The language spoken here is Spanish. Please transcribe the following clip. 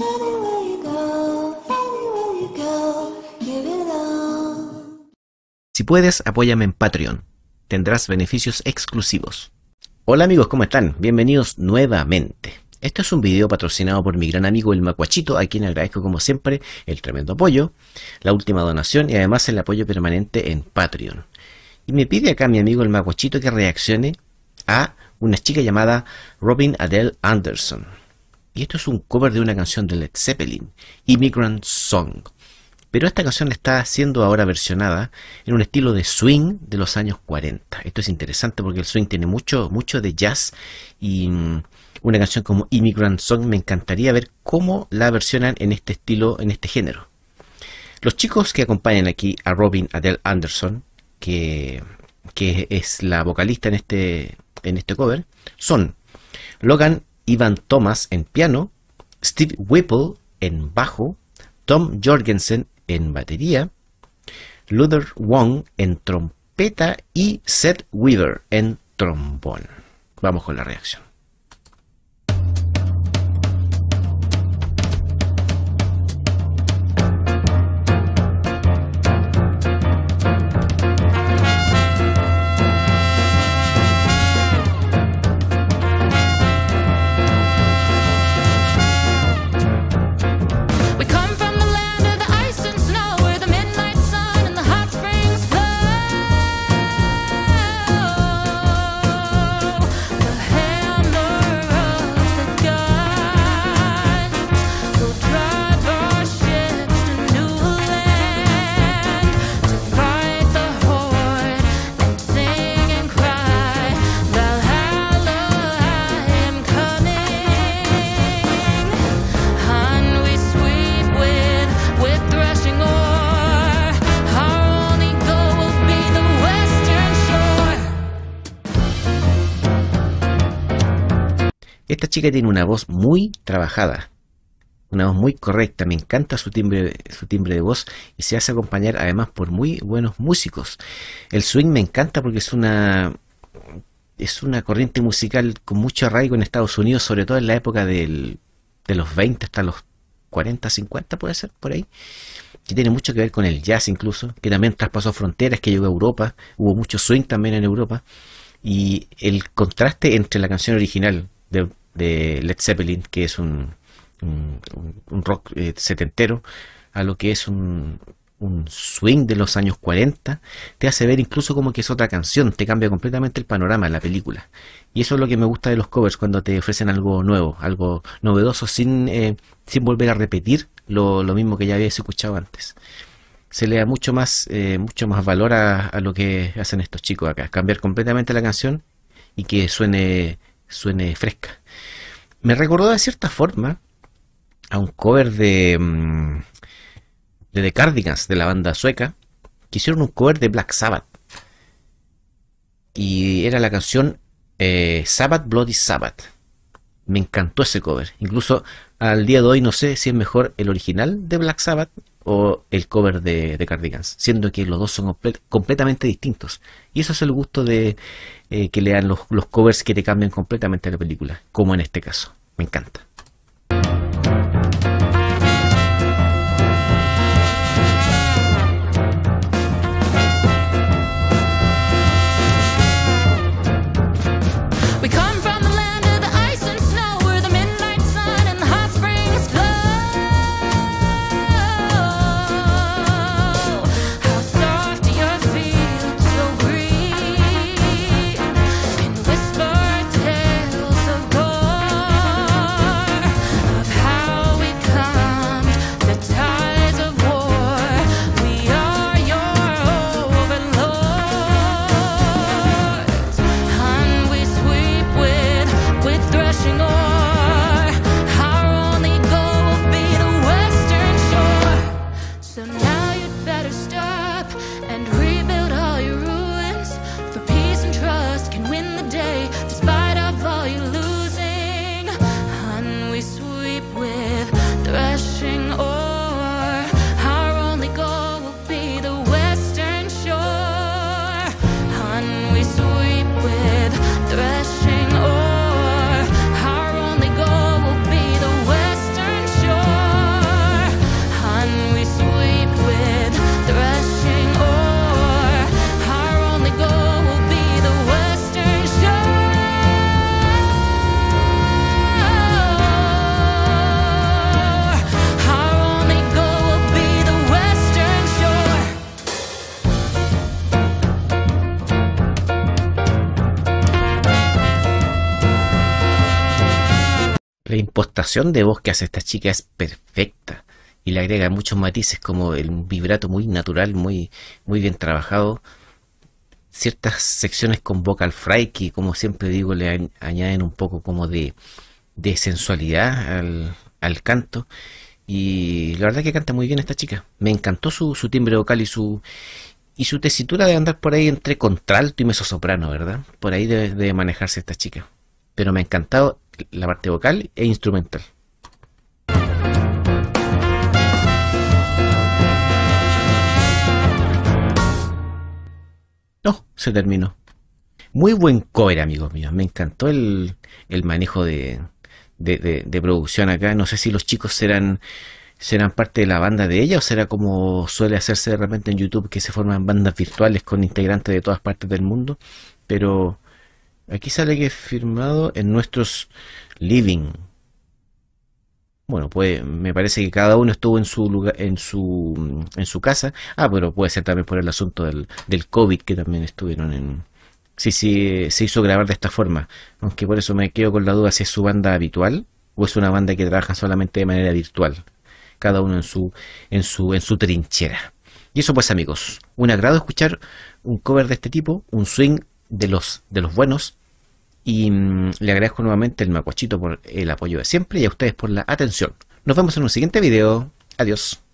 Anywhere you go, give it all. Si puedes, apóyame en Patreon. Tendrás beneficios exclusivos. Hola amigos, ¿cómo están? Bienvenidos nuevamente. Este es un video patrocinado por mi gran amigo el Macuachito, a quien agradezco como siempre el tremendo apoyo, la última donación y además el apoyo permanente en Patreon. Y me pide acá mi amigo el Macuachito que reaccione a una chica llamada Robin Adele Anderson. Y esto es un cover de una canción de Led Zeppelin, Immigrant Song. Pero esta canción está siendo ahora versionada en un estilo de swing de los años 40. Esto es interesante porque el swing tiene mucho de jazz y una canción como Immigrant Song me encantaría ver cómo la versionan en este estilo, en este género. Los chicos que acompañan aquí a Robin Adele Anderson, que es la vocalista en este cover, son Logan Ivan Thomas en piano, Steve Whipple en bajo, Tom Jorgensen en batería, Luther Wong en trompeta y Seth Weaver en trombón. Vamos con la reacción. Esta chica tiene una voz muy trabajada, una voz muy correcta, me encanta su timbre de voz y se hace acompañar además por muy buenos músicos. El swing me encanta porque es una corriente musical con mucho arraigo en Estados Unidos, sobre todo en la época de los 20 hasta los 40, 50 puede ser, por ahí, que tiene mucho que ver con el jazz incluso, que también traspasó fronteras, que llegó a Europa, hubo mucho swing también en Europa, y el contraste entre la canción original de Led Zeppelin, que es un rock setentero, a lo que es un swing de los años 40, te hace ver incluso como que es otra canción, te cambia completamente el panorama de la película. Y eso es lo que me gusta de los covers, cuando te ofrecen algo nuevo, algo novedoso, sin volver a repetir lo mismo que ya habías escuchado antes. Se le da mucho más valor a lo que hacen estos chicos acá, cambiar completamente la canción y que suene fresca. Me recordó de cierta forma a un cover de The Cardigans, de la banda sueca, que hicieron un cover de Black Sabbath. Y era la canción Sabbath Bloody Sabbath. Me encantó ese cover. Incluso al día de hoy no sé si es mejor el original de Black Sabbath o el cover de The Cardigans, siendo que los dos son completamente distintos. Y eso es el gusto de que le dan los covers que te cambian completamente la película, como en este caso. Me encanta. impostación de voz que hace esta chica es perfecta y le agrega muchos matices como el vibrato muy natural, muy bien trabajado. Ciertas secciones con vocal fry que, como siempre digo, añaden un poco como de sensualidad al canto. Y la verdad que canta muy bien esta chica. Me encantó su timbre vocal y su tesitura de andar por ahí entre contralto y mezzosoprano, ¿verdad? Por ahí debe manejarse esta chica. Pero me ha encantado la parte vocal e instrumental. No, se terminó. Muy buen cover, amigos míos. Me encantó el manejo de producción acá. No sé si los chicos serán parte de la banda de ella o será como suele hacerse de repente en YouTube, que se forman bandas virtuales con integrantes de todas partes del mundo. Pero aquí sale que es firmado en nuestros living. Bueno, pues me parece que cada uno estuvo en su lugar, en su casa. Ah, pero puede ser también por el asunto del COVID, que también estuvieron en. Sí, sí, se hizo grabar de esta forma. Aunque por eso me quedo con la duda si es su banda habitual o es una banda que trabaja solamente de manera virtual. Cada uno en su trinchera. Y eso pues, amigos, un agrado escuchar un cover de este tipo, un swing de los buenos. Y le agradezco nuevamente el Macuachito por el apoyo de siempre y a ustedes por la atención. Nos vemos en un siguiente video. Adiós.